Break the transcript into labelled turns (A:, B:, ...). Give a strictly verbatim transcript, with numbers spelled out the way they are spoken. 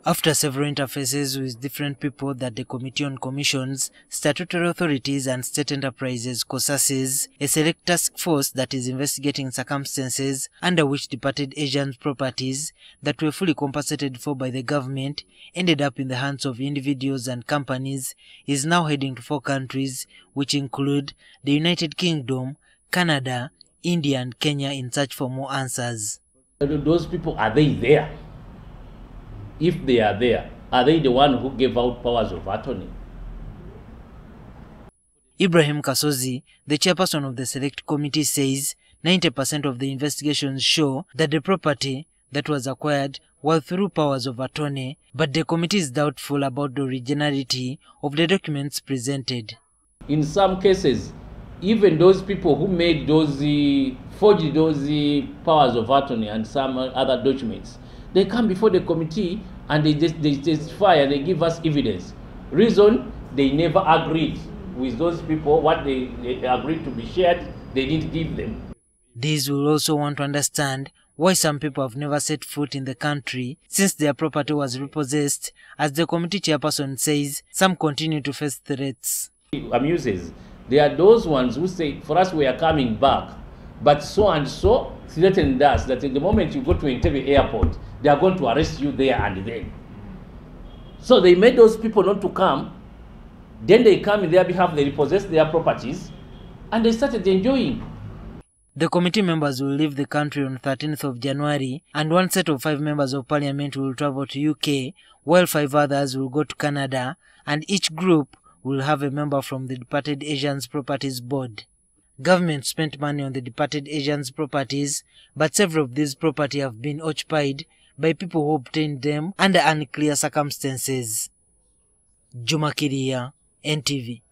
A: After several interfaces with different people that the Committee on Commissions, Statutory Authorities and State Enterprises COSASes, a select task force that is investigating circumstances under which departed ASIANS properties that were fully compensated for by the government ended up in the hands of individuals and companies, is now heading to four countries, which include the United Kingdom, Canada, India and Kenya, in search for more answers.
B: Those people, are they there? If they are there, are they the one who gave out powers of attorney?
A: Ibrahim Kasozi, the chairperson of the select committee, says ninety percent of the investigations show that the property that was acquired was through powers of attorney, but the committee is doubtful about the originality of the documents presented.
B: In some cases, even those people who made those, uh, forged those uh, powers of attorney and some other documents, they come before the committee and they just they testify and they give us evidence. Reason, they never agreed with those people. What they, they agreed to be shared, they didn't give them.
A: These will also want to understand why some people have never set foot in the country since their property was repossessed. As the committee chairperson says, some continue to face threats.
B: It amuses. There are those ones who say, for us we are coming back, but so and so threatened us that in the moment you go to Entebbe airport, they are going to arrest you there and then. So they made those people not to come. Then they come in their behalf, they repossess their properties, and they started enjoying.
A: The committee members will leave the country on thirteenth of January, and one set of five members of parliament will travel to U K, while five others will go to Canada, and each group will have a member from the departed ASIANS Properties Board. Government spent money on the departed ASIANS properties, but several of these properties have been occupied by people who obtained them under unclear circumstances. Juma Kiria, N T V.